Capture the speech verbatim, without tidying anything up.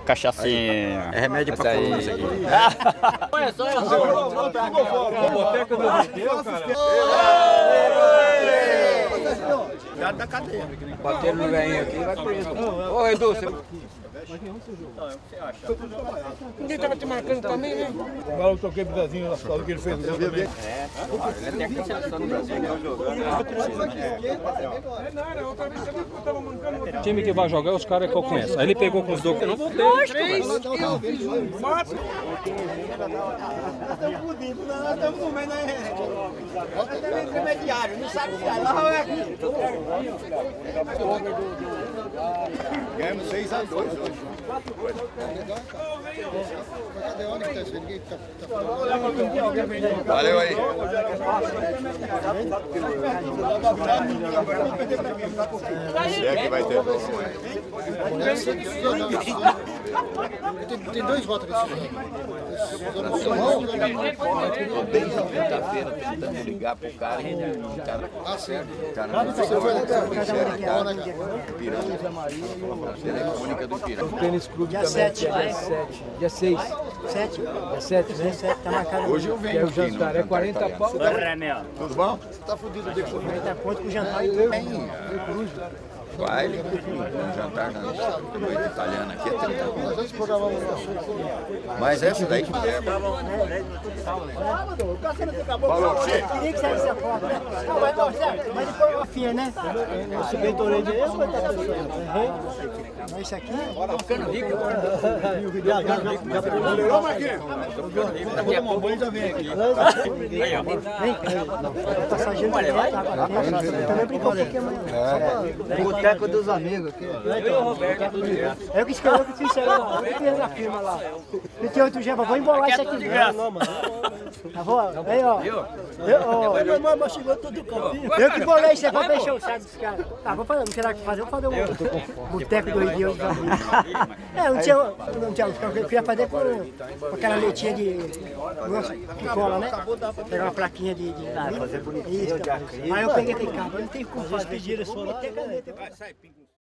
cachaçinha. É remédio pra coluna isso aqui. Olha só, eu Boteca do Viteu, cara. Já da cadeia. Bateram no velhinho aqui, vai preso. Ô, Edu, você... Ninguém tava te marcando também, né? Agora eu toquei pro Zezinho lá, o que ele fez. Eu vi. É, ele tem aqui seleção no Brasil. O time que vai jogar é os caras que eu conheço. Aí ele pegou com os dois. Eu não voltei. Três, eu fiz um. Quatro. Nós estamos fodidos, nós estamos comendo aí. Bota também intermediário, não sabe se é lá ou é aqui. Ganhamos seis a dois hoje. Valeu aí. Se é que vai ter bom, Tem dois votos nesse desde quinta-feira tentando ligar pro cara e o cara... Ah, sim. O cara não Você foi lá telefônica do Piranga. Tênis Clube dia também. sete. Dia sete. Dia seis. Sete? Dia sete, né? Sete, tá marcado. Hoje eu Que é venho o aqui no jantar. É quarenta pau. Tudo bom? Você tá fudido de quarenta pontos com o jantar. Bem, baile, um jantar na noite italiana aqui é trinta pontos. Mas essa daí que leva. Falou, Chico. Queria que saísse a foto, né? Não, mas, ó, sério, mas depois eu afia, né? Eu subi o orelha de esse, vai ter que mas isso aqui... Tô ficando rico. Melhorou, Marquinhos? Daqui a pouco ele já vem aqui. Aí, ó. Vem, passageiro vai lá. Também brincou um pouquinho amanhã. Boteco dos amigos aqui. Eu que escrevi, eu que fiz isso aí lá. Eu que fiz na firma lá. E tem outro jeito, vou embolar isso aqui. Não, mano. Tá bom? Aí, ó. Eu, ó. Eu que bolei isso aí pra fechar o saco dos caras. Ah, vou fazer, não será que fazer? Vou fazer um boteco do Rio dos amigos. É, não tinha, não tinha, eu queria fazer com, com aquela leitinha de, nossa, de cola, né? Pegar uma plaquinha de... de fazer bonitinho. Aí eu peguei aquele carro, não tem como fazer. Eles pediram, eles foram lá.